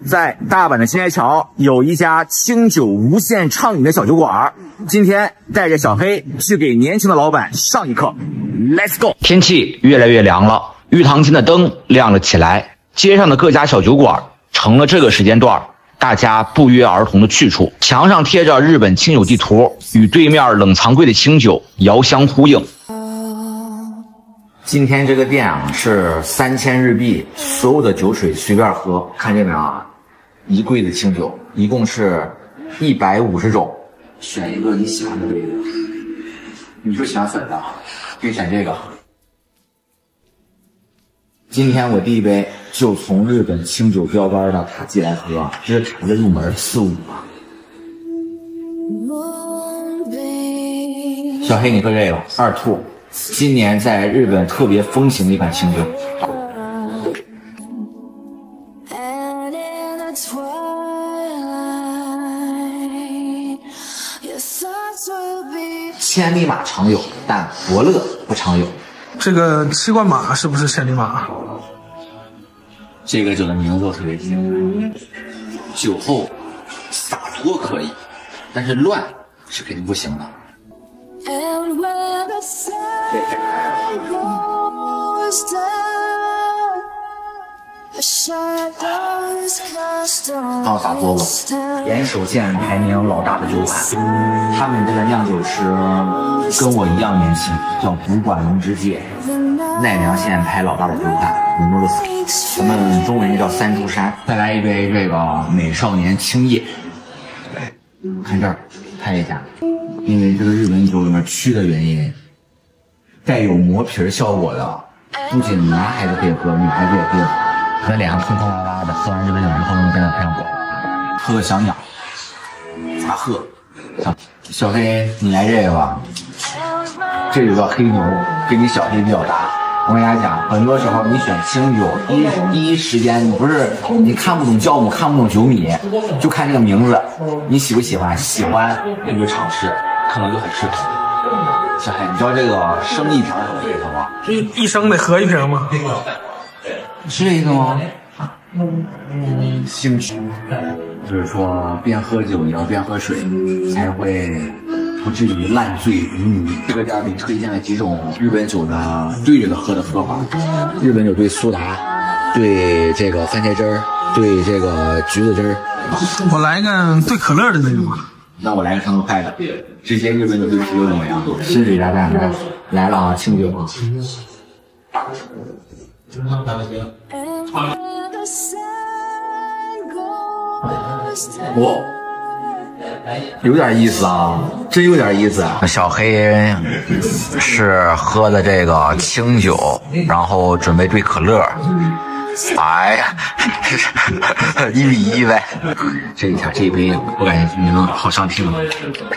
在大阪的新街桥有一家清酒无限畅饮的小酒馆，今天带着小黑去给年轻的老板上一课 ，Let's go！ 天气越来越凉了，玉堂间的灯亮了起来，街上的各家小酒馆成了这个时间段大家不约而同的去处。墙上贴着日本清酒地图，与对面冷藏柜的清酒遥相呼应。 今天这个店啊是3000日币，所有的酒水随便喝，看见没有啊？一柜子清酒，一共是150种，选一个你喜欢的杯子。你是喜欢粉的，可以选这个。今天我第一杯就从日本清酒标杆的塔基来喝，这是塔的入门4-5。小黑，你喝这个2兔，今年在日本特别风行的一款清酒。千里马常有，但伯乐不常有。 这个七冠马是不是千里马？ 这个酒的名字我特别喜欢。酒后洒脱可以，但是乱是肯定不行的。放洒脱了，岩手县排名老大的酒馆，他们这个酿酒师跟我一样年轻，叫古馆龙之介，奈良县排老大的酒馆，咱们中文叫三珠山。再来一杯这个美少年青叶，看这儿，拍一下，因为这个日本酒里面曲的原因，带有磨皮效果的，不仅男孩子可以喝，女孩子也可以喝。那脸上空空拉拉的，喝完这杯酒之后能变得非常饱。喝个小鸟，咋喝？小黑，你来这个吧。这个叫黑牛，跟你小黑比较搭。我跟大家讲，很多时候你选清酒，第一时间你不是你看不懂酵母，看不懂酒米，就看这个名字，你喜不喜欢？喜欢你就尝试，可能就很适合。小黑，你知道这个生一瓶什么意思吗？ 一生得喝一瓶吗？ 是这个吗？兴趣就是说边喝酒你要边喝水，才会不至于烂醉如泥。这个店里推荐了几种日本酒的对着的喝的喝法。日本酒对苏打，对这个番茄汁儿，对这个橘子汁儿。 我来个兑可乐的那个吧。 那我来个上个快的，直接日本酒对啤酒怎么样？深水炸弹来了啊，清酒。哇，有点意思啊，真有点意思。小黑是喝的这个清酒，然后准备兑可乐。哎呀，1-1呗。这一下这一杯，我感觉你们好上听了。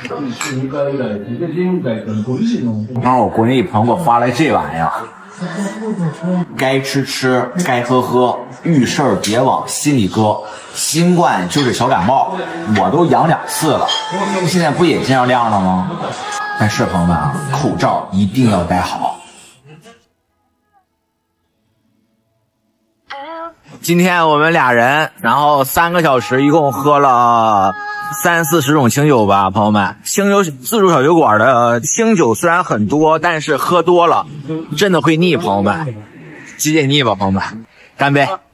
然后我国内朋友给我发来这玩意儿。该吃吃，该喝喝，遇事儿别往心里搁。新冠就是小感冒，我都阳2次了，现在不也这样亮了吗？但是朋友们啊，口罩一定要戴好。今天我们俩人，然后3个小时，一共喝了30-40种清酒吧，朋友们。清酒自助小酒馆的清酒虽然很多，但是喝多了真的会腻，朋友们，解腻吧，朋友们，干杯！